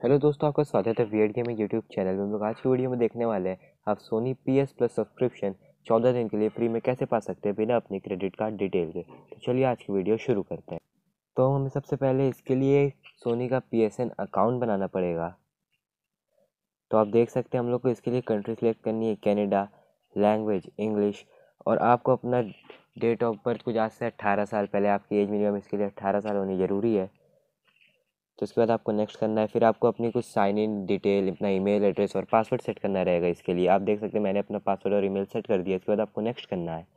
Hello दोस्तों, आपका स्वागत है वियर्ड गेमिंग यूट्यूब चैनल में। हम लोग आज की वीडियो में देखने वाले हैं आप सोनी PS प्लस सब्सक्रिप्शन 14 दिन के लिए फ्री में कैसे पा सकते हैं बिना अपनी क्रेडिट कार्ड डिटेल के। तो चलिए आज की वीडियो शुरू करते हैं। तो हमें सबसे पहले इसके लिए सोनी का PSN अकाउंट बनाना पड़ेगा। तो आप देख सकते हैं हम लोग को इसके लिए कंट्री सेलेक्ट करनी है कनाडा, लैंग्वेज इंग्लिश, और आपको अपना डेट ऑफ बर्थ कुछ आज से 18 साल पहले आपकी एज मिनिमम इसके लिए 18 साल होनी ज़रूरी है। तो उसके बाद आपको नेक्स्ट करना है। फिर आपको अपनी कुछ साइन इन डिटेल, अपना ईमेल एड्रेस और पासवर्ड सेट करना रहेगा। इसके लिए आप देख सकते हैं मैंने अपना पासवर्ड और ईमेल सेट कर दिया। इसके बाद आपको नेक्स्ट करना है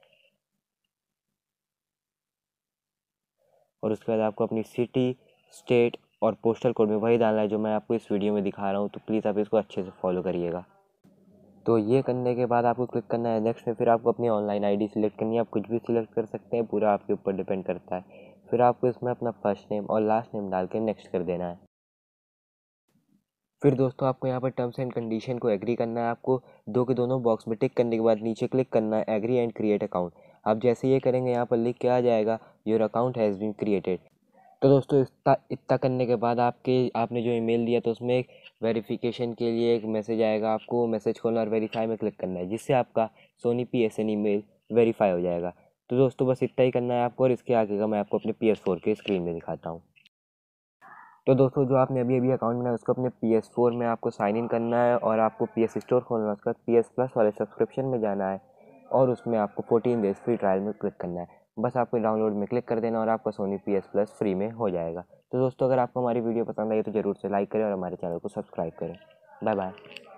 और उसके बाद आपको अपनी सिटी, स्टेट और पोस्टल कोड में वही डालना है जो मैं आपको इस वीडियो में दिखा रहा हूँ। तो प्लीज़ आप इसको अच्छे से फॉलो करिएगा। तो ये करने के बाद आपको क्लिक करना है नेक्स्ट में। फिर आपको अपनी ऑनलाइन आईडी सिलेक्ट करनी है। आप कुछ भी सिलेक्ट कर सकते हैं, पूरा आपके ऊपर डिपेंड करता है। फिर आपको इसमें अपना फर्स्ट नेम और लास्ट नेम डाल के नेक्स्ट कर देना है। फिर दोस्तों आपको यहाँ पर टर्म्स एंड कंडीशन को एग्री करना है। आपको दो के दोनों बॉक्स में टिक करने के बाद नीचे क्लिक करना है एग्री एंड क्रिएट अकाउंट। आप जैसे ये करेंगे यहाँ पर लिख के आ जाएगा your account has been created. तो दोस्तों इतना करने के बाद आपने जो ईमेल दिया तो उसमें एक वेरिफिकेशन के लिए एक मैसेज आएगा। आपको वो मैसेज खोलना और वेरीफाई में क्लिक करना है, जिससे आपका सोनी PSN ईमेल वेरीफाई हो जाएगा। तो दोस्तों बस इतना ही करना है आपको, और इसके आगे का मैं आपको अपने PS4 के स्क्रीन में दिखाता हूँ। तो दोस्तों जो आपने अभी अभी अकाउंट बनाया उसको अपने PS4 में आपको साइन इन करना है और आपको PS स्टोर खोलना है। उसके बाद PS प्लस वाले सब्सक्रिप्शन में जाना है और उसमें आपको 14 डेज़ फ्री ट्रायल में क्लिक करना है। बस आपको डाउनलोड में क्लिक कर देना और आपका सोनी PS प्लस फ्री में हो जाएगा। तो दोस्तों अगर आपको हमारी वीडियो पसंद आई तो ज़रूर से लाइक करें और हमारे चैनल को सब्सक्राइब करें। Bye bye.